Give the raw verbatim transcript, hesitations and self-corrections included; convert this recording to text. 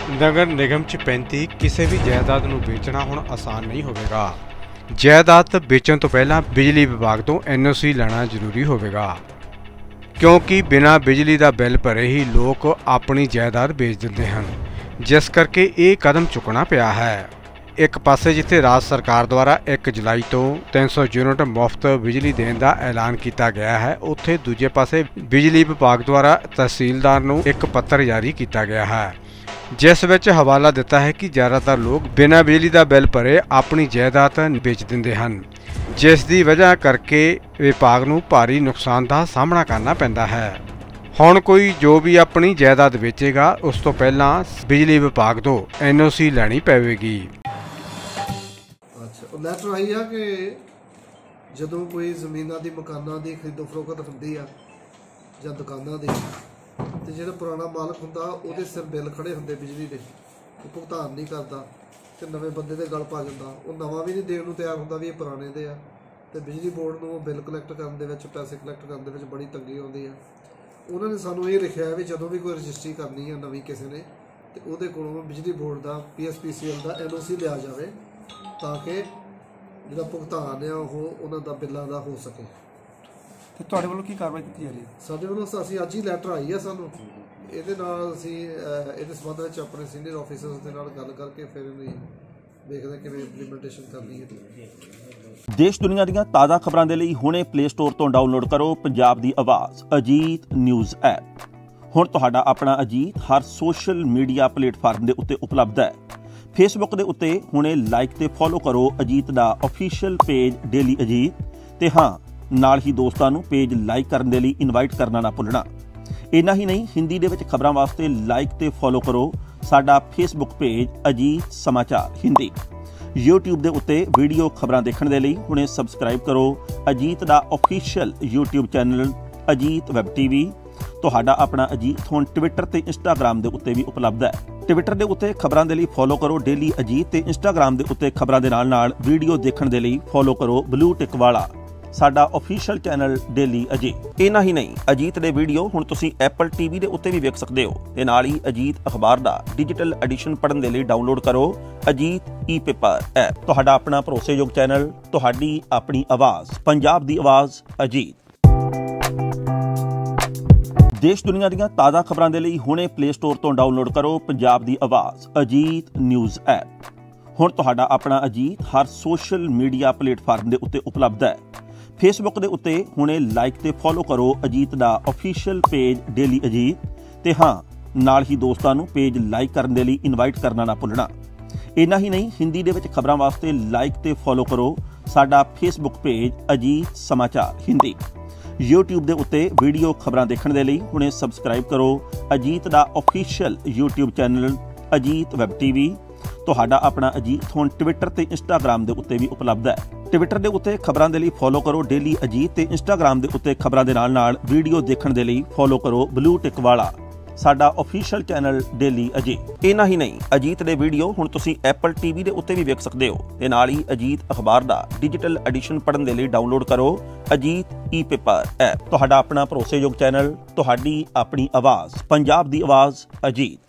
नगर निगम च पैंती किसी भी जायदाद नूं बेचना हुण आसान नहीं होवेगा। जायदाद बेचण तो पहलां बिजली विभाग तो एन ओ सी लेना जरूरी होवेगा, क्योंकि बिना बिजली का बिल भरे ही लोग अपनी जायदाद बेच दिंदे हन, जिस करके ये कदम चुकना पिया है। एक पासे जिथे राज सरकार द्वारा एक जुलाई तो तीन सौ यूनिट मुफ्त बिजली देने का ऐलान किया गया है, उत्थे दूजे पासे बिजली विभाग द्वारा तहसीलदार नूं एक पत्र जारी किया गया है, जिस विच हवाला दिता है कि ज़्यादातर लोग बिना बिजली का बिल भरे अपनी जायदाद बेच दिंदे हन, जिस दी वजह करके विभाग नूं भारी नुकसान का सामना करना पैंदा है। हुण कोई जो भी अपनी जायदाद बेचेगा उस तो पहला बिजली विभाग तो एन ओ सी लैनी पवेगी। अच्छा, लैटर आई है कि जदों कोई जमीनां दी मकानां दी खरीदो फरोख्त हुंदी आ जां दुकानां दी ते जिहड़ा पुराना मालक हुंदा ਉਹਦੇ सिर बिल खड़े हुंदे बिजली दे, ਉਹ भुगतान नहीं करता ते नਵੇਂ ਬੰਦੇ ਦੇ गल पा ਜਾਂਦਾ। ਉਹ ਨਵਾਂ ਵੀ ਨਹੀਂ ਦੇਣ ਨੂੰ ਤਿਆਰ ਹੁੰਦਾ ਵੀ ਇਹ ਪੁਰਾਣੇ ਦੇ ਆ, ਤੇ ਬਿਜਲੀ ਬੋਰਡ ਨੂੰ ਬਿੱਲ ਕਲੈਕਟ ਕਰਨ ਦੇ ਵਿੱਚ ਪੈਸੇ ਕਲੈਕਟ ਕਰਨ ਦੇ ਵਿੱਚ ਬੜੀ ਤੰਗੀ ਆਉਂਦੀ ਆ। ਉਹਨਾਂ ਨੇ ਸਾਨੂੰ ਇਹ ਲਿਖਿਆ ਵੀ ਜਦੋਂ ਵੀ ਕੋਈ ਰਜਿਸਟਰੀ ਕਰਨੀ ਹੈ ਨਵੀਂ ਕਿਸੇ ਨੇ ਤੇ ਉਹਦੇ ਕੋਲੋਂ ਬਿਜਲੀ ਬੋਰਡ ਦਾ P S P C L ਦਾ ਐਨ ਓ ਸੀ ਲਿਆ ਜਾਵੇ, ਤਾਂ ਕਿ ਜਿਹੜਾ ਭੁਗਤਾਨ ਆ ਉਹ ਉਹਨਾਂ ਦਾ ਬਿੱਲਾਂ ਦਾ ਹੋ ਸਕੇ। ਤੇ ਤੁਹਾਡੇ ਵੱਲੋਂ ਕੀ ਕਾਰਵਾਈ ਕੀਤੀ ਜਾ ਰਹੀ ਹੈ? ਸਾਡੇ ਵੱਲੋਂ ਅਸੀਂ ਅੱਜ ਹੀ ਲੈਟਰ ਆਈ ਹੈ ਸਾਨੂੰ, ਇਹਦੇ ਨਾਲ ਅਸੀਂ ਇਹਦੇ ਸੰਬੰਧ ਵਿੱਚ ਆਪਣੇ ਸੀਨੀਅਰ ਆਫੀਸਰਸ ਦੇ ਨਾਲ ਗੱਲ ਕਰਕੇ ਫਿਰ ਇਹਨੂੰ ਦੇਖਦੇ ਕਿਵੇਂ ਇੰਪਲੀਮੈਂਟੇਸ਼ਨ ਕਰਨੀ ਹੈ। ਦੇਸ਼ ਦੁਨੀਆ ਦੀਆਂ ਤਾਜ਼ਾ ਖਬਰਾਂ ਦੇ ਲਈ ਹੁਣੇ ਪਲੇ ਸਟੋਰ ਤੋਂ ਡਾਊਨਲੋਡ ਕਰੋ ਪੰਜਾਬ ਦੀ ਆਵਾਜ਼ ਅਜੀਤ ਨਿਊਜ਼ ਐਪ। ਹੁਣ ਤੁਹਾਡਾ ਆਪਣਾ ਅਜੀਤ ਹਰ ਸੋਸ਼ਲ ਮੀਡੀਆ ਪਲੇਟਫਾਰਮ ਦੇ ਉੱਤੇ ਉਪਲਬਧ ਹੈ। ਫੇਸਬੁੱਕ ਦੇ ਉੱਤੇ ਹੁਣੇ ਲਾਈਕ ਤੇ ਫੋਲੋ ਕਰੋ ਅਜੀਤ ਦਾ ਅਫੀਸ਼ੀਅਲ ਪੇਜ ਡੇਲੀ ਅਜੀਤ, ਤੇ ਹਾਂ ਨਾਲ ਹੀ ਦੋਸਤਾਂ ਨੂੰ ਪੇਜ ਲਾਈਕ ਕਰਨ ਦੇ ਲਈ ਇਨਵਾਈਟ ਕਰਨਾ ਨਾ ਭੁੱਲਣਾ। ਇੰਨਾ ਹੀ ਨਹੀਂ, ਹਿੰਦੀ ਦੇ ਵਿੱਚ ਖਬਰਾਂ ਵਾਸਤੇ ਲਾਈਕ ਤੇ ਫੋਲੋ ਕਰੋ ਸਾਡਾ ਫੇਸਬੁੱਕ ਪੇਜ ਅਜੀਤ ਸਮਾਚਾਰ ਹਿੰਦੀ। YouTube ਦੇ ਉੱਤੇ ਵੀਡੀਓ ਖਬਰਾਂ ਦੇਖਣ ਦੇ ਲਈ ਹੁਣੇ ਸਬਸਕ੍ਰਾਈਬ ਕਰੋ ਅਜੀਤ ਦਾ official YouTube channel Ajit web TV. ਤੁਹਾਡਾ ਆਪਣਾ ਅਜੀਤ ਹੁਣ ਟਵਿੱਟਰ ਤੇ ਇੰਸਟਾਗ੍ਰਾਮ ਦੇ ਉੱਤੇ ਵੀ ਉਪਲਬਧ ਹੈ। ਟਵਿੱਟਰ ਦੇ ਉੱਤੇ ਖਬਰਾਂ ਦੇ ਲਈ ਫੋਲੋ ਕਰੋ ਡੇਲੀ ਅਜੀਤ, ਤੇ ਇੰਸਟਾਗ੍ਰਾਮ ਦੇ ਉੱਤੇ ਖਬਰਾਂ ਦੇ ਨਾਲ ਨਾਲ ਵੀਡੀਓ ਦੇਖਣ ਦੇ ਲਈ ਫੋਲੋ ਕਰੋ ਬਲੂ ਟਿਕ ਵਾਲਾ ਸਾਡਾ ਅਫੀਸ਼ੀਅਲ ਚੈਨਲ ਡੇਲੀ ਅਜੀਤ। ਇੰਨਾ ਹੀ ਨਹੀਂ, ਅਜੀਤ ਦੇ ਵੀਡੀਓ ਹੁਣ ਤੁਸੀਂ ਐਪਲ ਟੀਵੀ ਦੇ ਉੱਤੇ ਵੀ ਵੇਖ ਸਕਦੇ ਹੋ, ਤੇ ਨਾਲ ਹੀ ਅਜੀਤ ਅਖਬਾਰ ਦਾ ਡਿਜੀਟਲ ਐਡੀਸ਼ਨ ਪੜ੍ਹਨ ਦੇ ਲਈ ਡਾਊਨਲੋਡ ਕਰੋ ਅਜੀਤ ਈ ਪੇਪਰ ਐਪ। ਤੁਹਾਡਾ ਆਪਣਾ ਭਰੋਸੇਯੋਗ ਚੈਨਲ, ਤੁਹਾਡੀ ਆਪਣੀ ਆਵਾਜ਼, ਪੰਜਾਬ ਦੀ ਆਵਾਜ਼ ਅਜੀਤ। ਦੇਸ਼ ਦੁਨੀਆ ਦੀਆਂ ਤਾਜ਼ਾ ਖਬਰਾਂ ਦੇ ਲਈ ਹੁਣੇ ਪਲੇ ਸਟੋਰ ਤੋਂ ਡਾਊਨਲੋਡ ਕਰੋ ਪੰਜਾਬ ਦੀ ਆਵਾਜ਼ ਅਜੀਤ ਨਿਊਜ਼ ਐਪ। ਹੁਣ ਤੁਹਾਡਾ ਆਪਣਾ ਅਜੀਤ ਹਰ ਸੋਸ਼ਲ ਮੀਡੀਆ ਪਲੇਟਫਾਰਮ ਦੇ ਉੱਤੇ ਉਪਲਬਧ ਹੈ। ਫੇਸਬੁੱਕ ਦੇ ਉੱਤੇ ਹੁਣੇ ਲਾਈਕ ਤੇ ਫੋਲੋ ਕਰੋ ਅਜੀਤ ਦਾ ਅਫੀਸ਼ੀਅਲ ਪੇਜ ਡੇਲੀ ਅਜੀਤ, ਤੇ ਹਾਂ ਨਾਲ ਹੀ ਦੋਸਤਾਂ ਨੂੰ ਪੇਜ ਲਾਈਕ ਕਰਨ ਦੇ ਲਈ ਇਨਵਾਈਟ ਕਰਨਾ ਨਾ ਭੁੱਲਣਾ। ਇੰਨਾ ਹੀ ਨਹੀਂ, ਹਿੰਦੀ ਦੇ ਵਿੱਚ ਖਬਰਾਂ ਵਾਸਤੇ ਲਾਈਕ ਤੇ ਫੋਲੋ ਕਰੋ ਸਾਡਾ ਫੇਸਬੁੱਕ ਪੇਜ ਅਜੀਤ ਸਮਾਚਾਰ ਹਿੰਦੀ। YouTube ਦੇ ਉੱਤੇ ਵੀਡੀਓ ਖਬਰਾਂ ਦੇਖਣ ਦੇ ਲਈ ਹੁਣੇ ਸਬਸਕ੍ਰਾਈਬ ਕਰੋ ਅਜੀਤ ਦਾ official YouTube channel Ajit web TV. ਤੁਹਾਡਾ ਆਪਣਾ ਅਜੀਤ ਹੁਣ ਟਵਿੱਟਰ ਤੇ ਇੰਸਟਾਗ੍ਰਾਮ ਦੇ ਉੱਤੇ ਵੀ ਉਪਲਬਧ ਹੈ। ਟਵਿੱਟਰ ਦੇ ਉੱਤੇ ਖਬਰਾਂ ਦੇ ਲਈ ਫੋਲੋ ਕਰੋ ਡੇਲੀ ਅਜੀਤ, ਤੇ ਇੰਸਟਾਗ੍ਰਾਮ ਦੇ ਉੱਤੇ ਖਬਰਾਂ ਦੇ ਨਾਲ ਨਾਲ ਵੀਡੀਓ ਦੇਖਣ ਦੇ ਲਈ ਫੋਲੋ ਕਰੋ ਬਲੂ ਟਿਕ ਵਾਲਾ ਸਾਡਾ ਅਫੀਸ਼ੀਅਲ ਚੈਨਲ ਡੇਲੀ ਅਜੀਤ। ਇੰਨਾ ਹੀ ਨਹੀਂ, ਅਜੀਤ ਦੇ ਵੀਡੀਓ ਹੁਣ ਤੁਸੀਂ ਐਪਲ ਟੀਵੀ ਦੇ ਉੱਤੇ ਵੀ ਵੇਖ ਸਕਦੇ ਹੋ, ਤੇ ਨਾਲ ਹੀ ਅਜੀਤ ਅਖਬਾਰ ਦਾ ਡਿਜੀਟਲ ਐਡੀਸ਼ਨ ਪੜ੍ਹਨ ਦੇ ਲਈ ਡਾਊਨਲੋਡ ਕਰੋ ਅਜੀਤ ਈ ਪੇਪਰ ਐਪ। ਤੁਹਾਡਾ ਆਪਣਾ ਭਰੋਸੇਯੋਗ ਚੈਨਲ, ਤੁਹਾਡੀ ਆਪਣੀ ਆਵਾਜ਼, ਪੰਜਾਬ ਦੀ ਆਵਾਜ਼ ਅਜੀਤ।